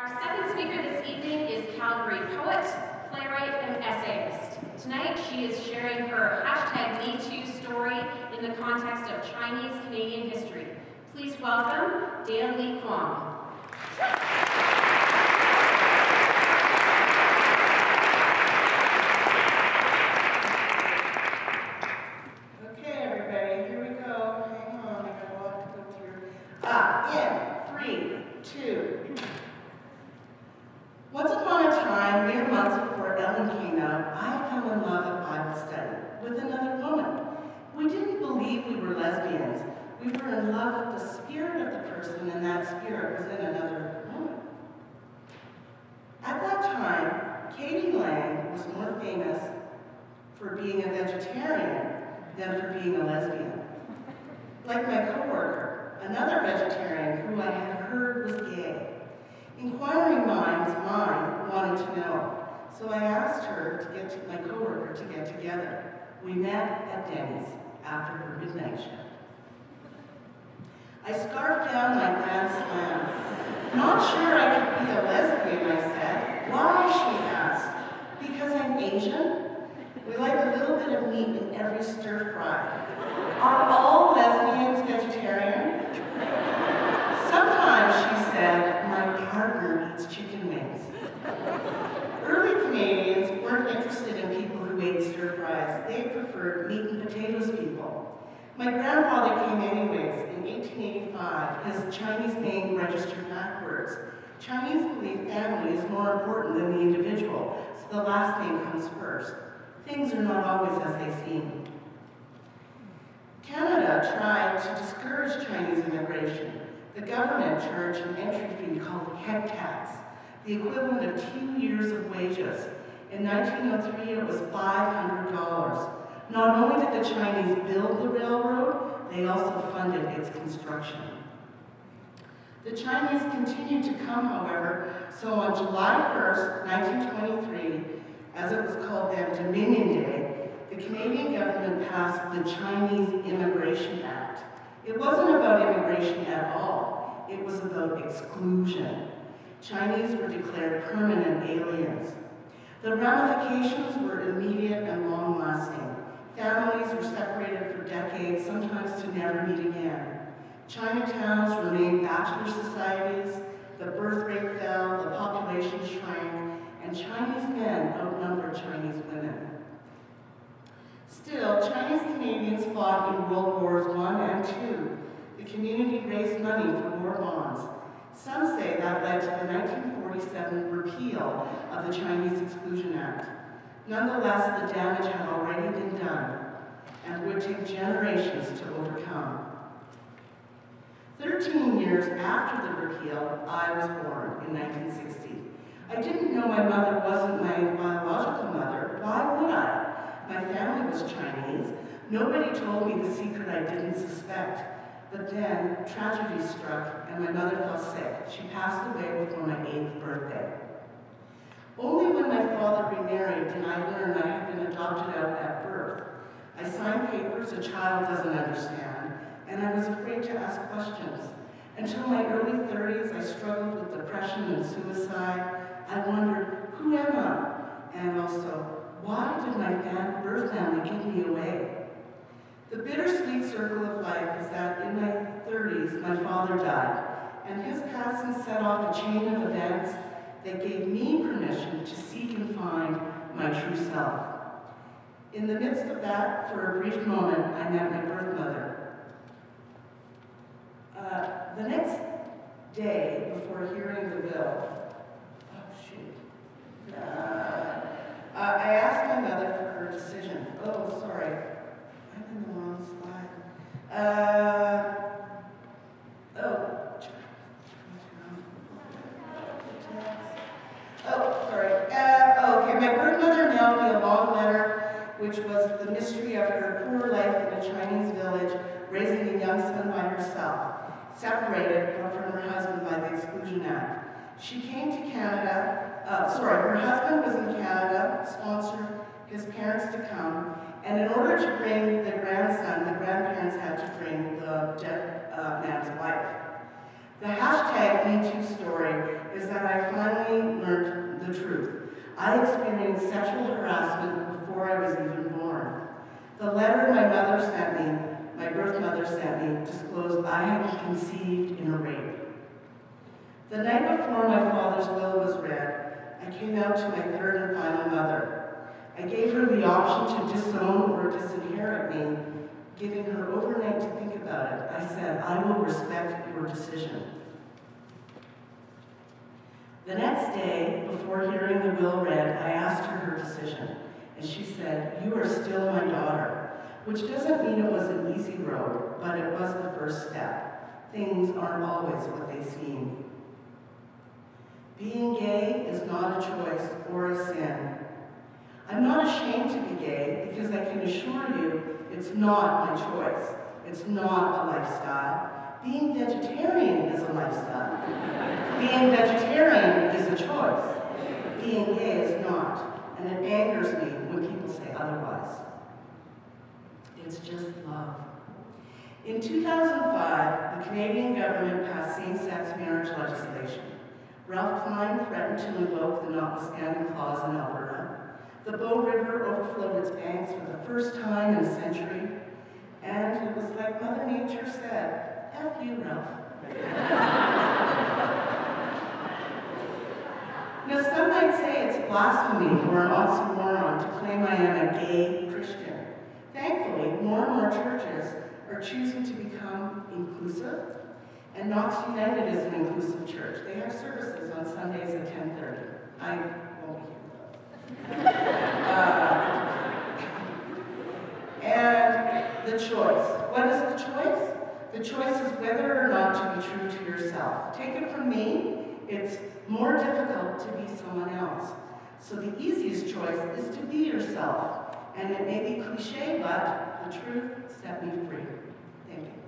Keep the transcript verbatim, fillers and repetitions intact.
Our second speaker this evening is Calgary poet, playwright, and essayist. Tonight, she is sharing her hashtag Me Too story in the context of Chinese-Canadian history. Please welcome Lee Kwong. Okay, everybody, here we go. Hang on, I got a lot to go through. Ah, in three, two. Once upon a time, mere months before Ellen came out, I fell in love at Bible study with another woman. We didn't believe we were lesbians. We were in love with the spirit of the person, and that spirit was in another woman. At that time, Katie Lang was more famous for being a vegetarian than for being a lesbian. Like my coworker, another vegetarian who I had heard was gay. Inquiring minds, mine, wanted to know, so I asked her to get to my coworker to get together. We met at Denny's after her midnight shift. I scarfed down my grand slam. Not sure I could be a lesbian, I said. Why, she asked. Because I'm Asian? We like a little bit of meat in every stir fry. Are all lesbians vegetarian? Sometimes, she said, my partner eats chicken wings. Early Canadians weren't interested in people who ate stir fries. They preferred meat and potatoes people. My grandfather came anyways in eighteen eighty-five. His Chinese name registered backwards. Chinese believe family is more important than the individual, so the last name comes first. Things are not always as they seem. Canada tried to discourage Chinese immigration. The government charged an entry fee called head tax, the equivalent of two years of wages. In nineteen oh three, it was five hundred dollars. Not only did the Chinese build the railroad, they also funded its construction. The Chinese continued to come, however, so on July first, nineteen twenty-three, as it was called then, Dominion Day, the Canadian government passed the Chinese Immigration Act. It wasn't about immigration at all. It was about exclusion. Chinese were declared permanent aliens. The ramifications were immediate and long-lasting. Families were separated for decades, sometimes to never meet again. Chinatowns remained bachelor societies, the birth rate fell, the population shrank, and Chinese men outnumbered Chinese women. Still, Chinese Canadians fought in World Wars One and Two. The community raised money for war bonds. Some say that led to the nineteen forty-seven repeal of the Chinese Exclusion Act. Nonetheless, the damage had already been done and would take generations to overcome. Thirteen years after the repeal, I was born in nineteen sixty. I didn't know my mother wasn't my biological mother. Why would I? My family was Chinese. Nobody told me the secret I didn't suspect. But then, tragedy struck, and my mother fell sick. She passed away before my eighth birthday. Only when my father remarried did I learn I had been adopted out at birth. I signed papers a child doesn't understand, and I was afraid to ask questions. Until my early thirties, I struggled with depression and suicide. I wondered, who am I? And also, why did my birth family give me away? The bittersweet circle of life is that in my thirties, my father died, and his passing set off a chain of events that gave me permission to seek and find my true self. In the midst of that, for a brief moment, I met my birth mother. Uh, the next day, before hearing the bill, oh shoot, uh, uh, I asked my mother for her decision. Oh, sorry, I'm in the wrong slide. Uh, oh. Oh, sorry. Uh, oh, okay, my birth mother mailed me a long letter, which was the mystery of her poor life in a Chinese village, raising a young son by herself, separated from her husband by the Exclusion Act. She came to Canada, uh, sorry, her husband was in Canada, sponsored his parents to come, and in order to bring the grandson, the grandparents had to bring the dead uh, man's wife. The hashtag Me Too story is that I find the truth. I experienced sexual harassment before I was even born. The letter my mother sent me, my birth mother sent me, disclosed I had been conceived in a rape. The night before my father's will was read, I came out to my third and final mother. I gave her the option to disown or disinherit me, giving her overnight to think about it. I said, I will respect your decision. The next day, before hearing the will read, I asked her her decision, and she said, you are still my daughter, which doesn't mean it was an easy road, but it was the first step. Things aren't always what they seem. Being gay is not a choice or a sin. I'm not ashamed to be gay because I can assure you it's not my choice. It's not a lifestyle. Being vegetarian is a lifestyle. Being vegetarian is a choice. Being gay is not. And it angers me when people say otherwise. It's just love. In two thousand five, the Canadian government passed same-sex marriage legislation. Ralph Klein threatened to invoke the notwithstanding clause in Alberta. The Bow River overflowed its banks for the first time in a century. And it was like Mother Nature said, F you, Ralph. Now, some might say it's blasphemy or an oxymoron to claim I am a gay Christian. Thankfully, more and more churches are choosing to become inclusive, and Knox United is an inclusive church. They have services on Sundays at ten thirty. I won't be here, though. uh, and the choice. What is the choice? The choice is whether or not to be true to yourself. Take it from me, it's more difficult to be someone else. So the easiest choice is to be yourself. And it may be cliche, but the truth set me free. Thank you.